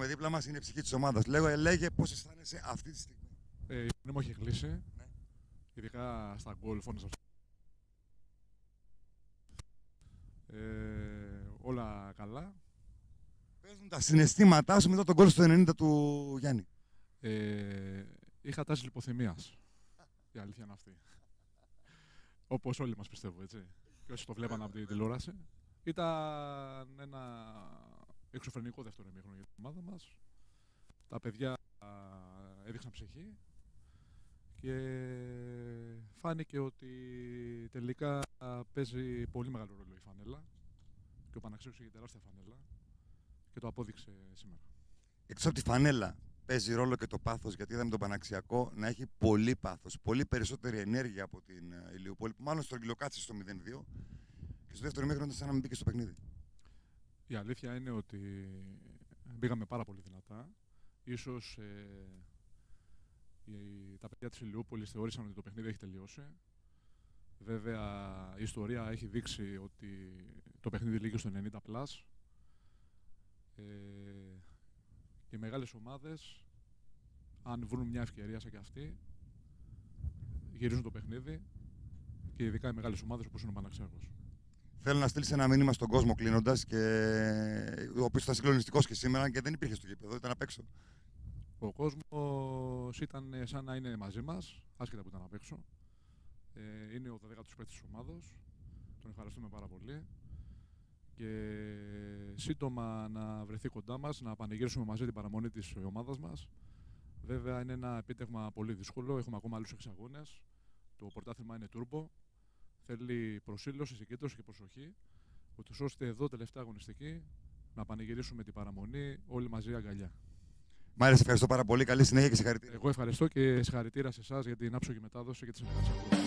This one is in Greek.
έχουμε δίπλα μας είναι η ψυχή της ομάδας. Λέγε πώς αισθάνεσαι αυτή τη στιγμή. Η φωνή μου έχει κλείσει. Ναι. Ειδικά στα γκολ φώνησα. Όλα καλά. Παίζουν τα συναισθήματά σου μετά τον γκολ στο 90 του Γιάννη. Είχα τάση λιποθυμίας. Η αλήθεια είναι αυτή. Όπως όλοι μας πιστεύω, έτσι. Και όσοι το βλέπαν από την τηλεόραση. Ήταν ένα εξωφρενικό δεύτερο ημίχρονο για την ομάδα μας. Τα παιδιά έδειξαν ψυχή και φάνηκε ότι τελικά παίζει πολύ μεγάλο ρόλο η φανέλα και ο Παναξίος έχει τεράστια φανέλα και το απόδειξε σήμερα. Εκτός από τη φανέλα παίζει ρόλο και το πάθος, γιατί είδαμε τον Παναξιακό να έχει πολύ πάθος, πολύ περισσότερη ενέργεια από την Ηλιούπολη, που μάλλον στρογγυλοκάτσε στο 0-2 και στο δεύτερο ημίχρονο ήταν σαν να μην μπήκε στο παιχνίδι. Η αλήθεια είναι ότι μπήκαμε πάρα πολύ δυνατά. Ίσως τα παιδιά της Ηλιούπολης θεώρησαν ότι το παιχνίδι έχει τελειώσει. Βέβαια η ιστορία έχει δείξει ότι το παιχνίδι λήγει στο 90+. Και οι μεγάλες ομάδες, αν βρουν μια ευκαιρία σαν και αυτή, γυρίζουν το παιχνίδι και ειδικά οι μεγάλες ομάδες όπως είναι ο Παναξιάκος. Θέλω να στείλεις ένα μήνυμα στον κόσμο κλείνοντας, ο οποίος ήταν συγκλονιστικός και σήμερα και δεν υπήρχε στο γήπεδο, ήταν απ' έξω. Ο κόσμος ήταν σαν να είναι μαζί μας, άσχετα που ήταν απ' έξω. Είναι ο 12ος παίκτης της ομάδος, τον ευχαριστούμε πάρα πολύ. Και σύντομα να βρεθεί κοντά μας, να πανηγυρίσουμε μαζί την παραμονή της ομάδας μας. Βέβαια είναι ένα επίτευγμα πολύ δύσκολο, έχουμε ακόμα άλλους 6 αγώνες. Το πρωτάθλημα είναι τούρμπο, θέλει προσήλωση, συγκέντρωση και προσοχή, ούτως ώστε εδώ τελευταία αγωνιστική να πανηγυρίσουμε την παραμονή όλοι μαζί αγκαλιά. Μάλιστα, ευχαριστώ πάρα πολύ. Καλή συνέχεια και συγχαρητήρια. Εγώ ευχαριστώ και συγχαρητήρια σε εσάς για την άψογη μετάδοση και τη συνεργασία.